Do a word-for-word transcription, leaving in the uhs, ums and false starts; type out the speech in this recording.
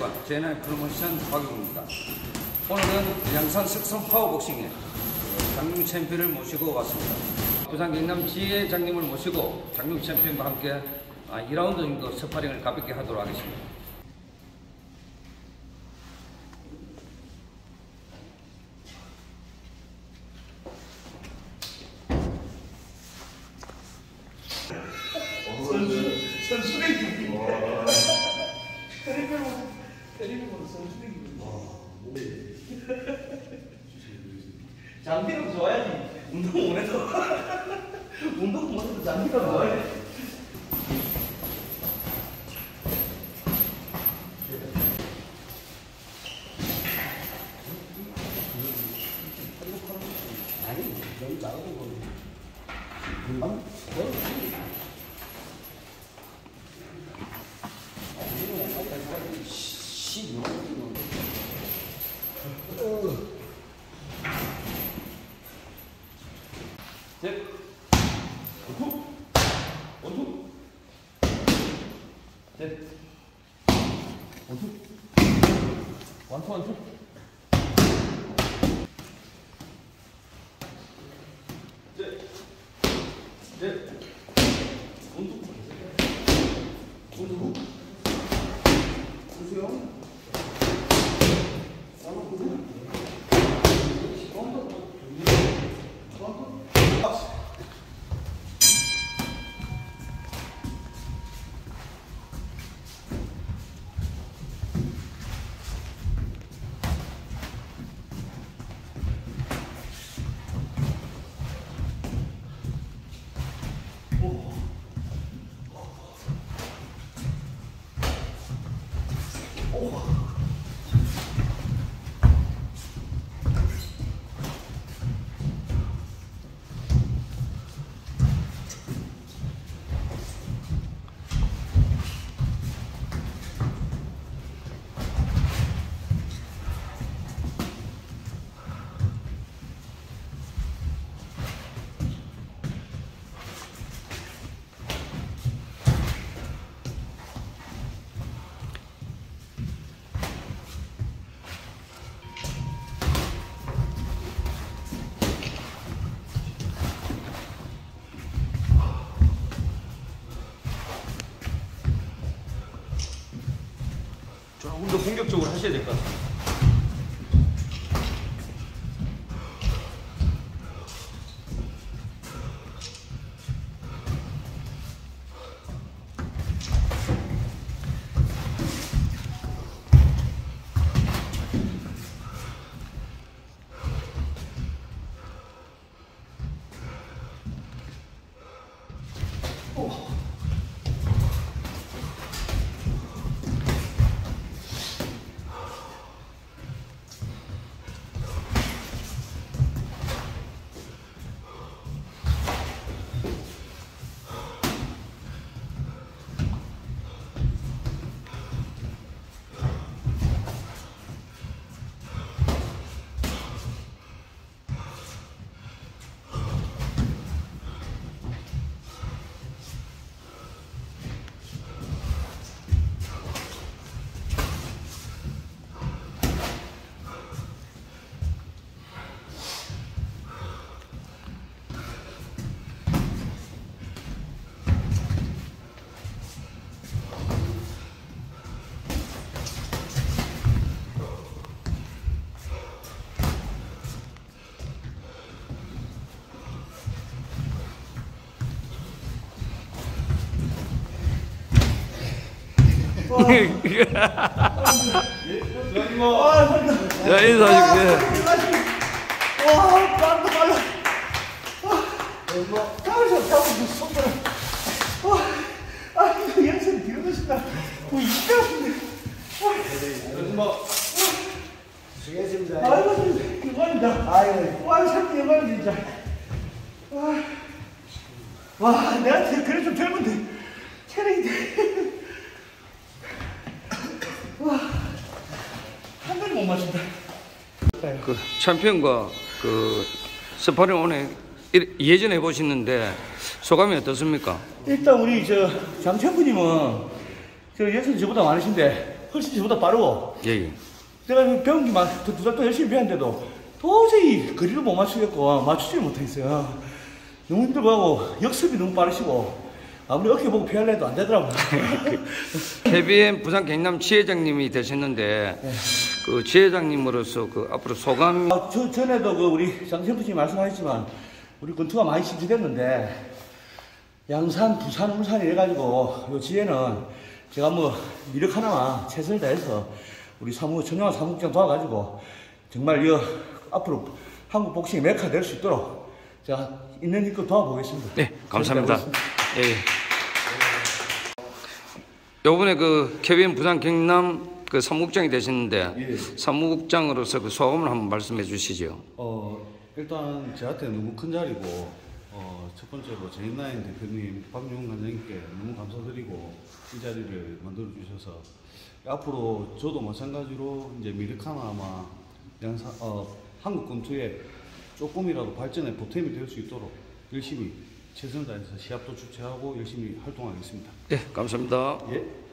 안녕하십니까. 제이나인 프로모션 박용입니다. 오늘은 양산 석성 파워복싱에 장룡 챔피언을 모시고 왔습니다. 부산 경남 지혜 장님을 모시고 장룡 챔피언과 함께 이 라운드 정도 스파링을 가볍게 하도록 하겠습니다. 선수의 기분. 때리면 때리면 선수의 기분. 장비는 좋아야지. 운동 못 해도 운동 못 해도 장비가 좋아야지. 아니, 너무 나가고 금방 셋, 원투, 원투, 셋, 원투, 원투, 원투, 셋, 셋, 원투, 원투, 수영, 원투, 조금 더 공격적으로 하셔야 될 것 같아요. 야, 인사하시고. 와, 빨라, 빨라. 와, 가을서 타고 손가락. 와, 아, 이거 연습 뒤로 싶다. 뭐, 이게 아픈데. 와, 수고했습니다. 아이고, 진짜, 영광입니다. 아이고. 와, 참 영광입니다, 진짜. 와, 와, 내가 그래 좀 젊은데, 체력이 돼. 와, 한 번에 못 맞춘다. 그 챔피언과 그 스파링 오늘 예전에 해보시는데 소감이 어떻습니까? 일단 우리 저 장천부님은 저 연습 저보다 많으신데 훨씬 저보다 빠르고 예, 예. 내가 배운 게만 두 달 동안 열심히 배웠는데도 도저히 거리를 못 맞추겠고 맞추지 못했어요. 너무 힘들고 하고 역습이 너무 빠르시고 아무리 어깨 보고 피하려 해도 안 되더라고요. 케이비엠 부산 경남 지회장님이 되셨는데 네. 그 지회장님으로서 그 앞으로 소감. 아, 저 전에도 그 우리 장 셰프님 말씀하셨지만 우리 권투가 많이 진지됐는데 양산, 부산, 울산이 해가지고 요 지혜는 제가 뭐 미력 하나만 최선을 다해서 우리 사무 전용한 사무국장 도와가지고 정말 이 앞으로 한국 복싱이 메카 될 수 있도록 제가 있는 힘껏 도와보겠습니다. 네, 감사합니다. 예. 요번에 그 케이비엠 부산 경남 그 사무국장이 되셨는데 예. 사무국장으로서 그 소감을 한번 말씀해 주시죠. 어, 일단 저한테 너무 큰 자리고, 어, 첫 번째로 제인나인 대표님, 박용훈 관장님께 너무 감사드리고, 이 자리를 만들어 주셔서, 앞으로 저도 마찬가지로 이제 미르카나 아마 양사, 어, 한국 권투에 조금이라도 발전에 보탬이 될 수 있도록 열심히 최선을 다해서 시합도 주최하고 열심히 활동하겠습니다. 네, 감사합니다. 예.